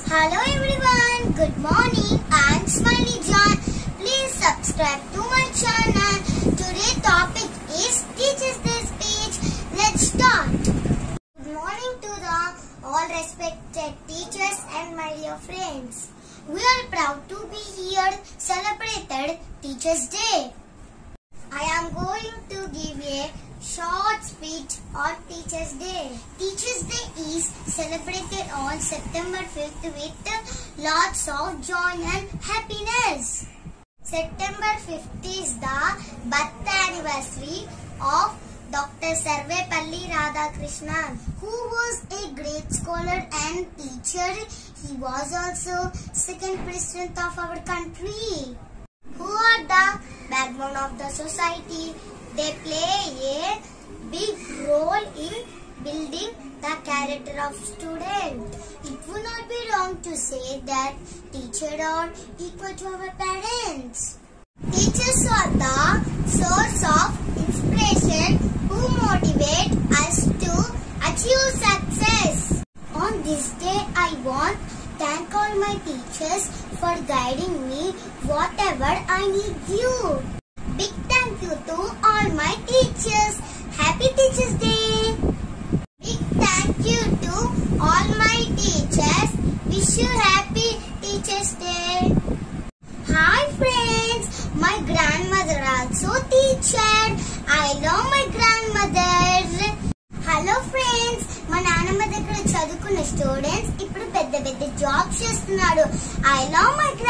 Hello everyone, good morning. I'm Smiley John. Please subscribe to my channel. Today's topic is Teachers Day speech. Let's start. Good morning to the all respected teachers and my dear friends. We are proud to be here celebrated Teachers Day. I am going to give a short speech on Teachers Day. Teachers Day is celebrated on September 5th with lots of joy and happiness. September 5th is the birth anniversary of Dr. Sarvepalli Radhakrishnan, who was a great scholar and teacher. He was also second president of our country. Who are the backbone of the society? They play a big role in building the character of student. It would not be wrong to say that teachers are equal to our parents. Teachers are the source of inspiration who motivate us to achieve success. On this day, I want to thank all my teachers for guiding me whatever I need you. Big thank you to all my teachers. Happy Teachers Day. Big thank you to all my teachers. Wish you happy Teachers Day. Hi friends, my grandmother also teacher. I love my grandmother. Hello friends, మా నాన్నమ్మ దగ్గర చదువుకున్న students ఇప్పుడు పెద్ద jobs చేస్తున్నారు. I love my grandmother.